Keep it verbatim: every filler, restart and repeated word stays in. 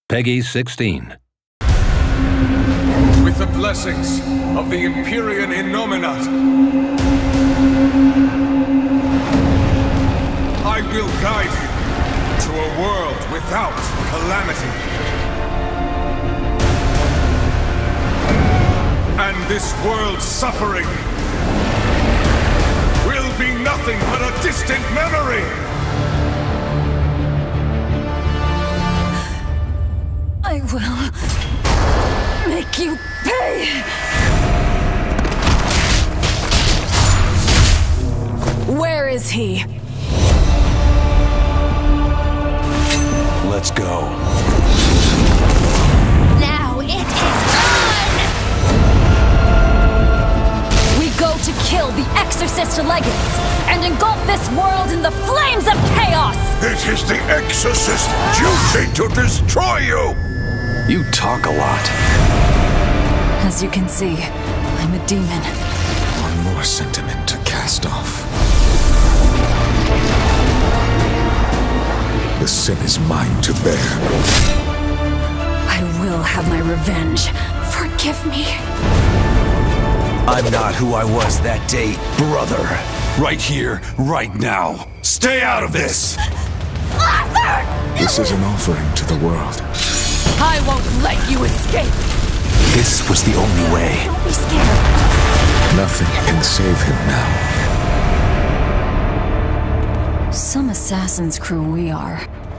Peggy sixteen. With the blessings of the Empyrean Innominate, I will guide you to a world without calamity. And this world's suffering will be nothing but a distant memory! I will make you pay! Where is he? Let's go. Now it is on! We go to kill the Exorcist Legates and engulf this world in the flames of chaos! It is the Exorcist's duty to destroy you! You talk a lot. As you can see, I'm a demon. One more sentiment to cast off. The sin is mine to bear. I will have my revenge. Forgive me. I'm not who I was that day, brother. Right here, right now. Stay out of this! This is an offering to the world. I won't let you escape! This was the only way. Don't be scared. Nothing can save him now. Some assassin's crew we are.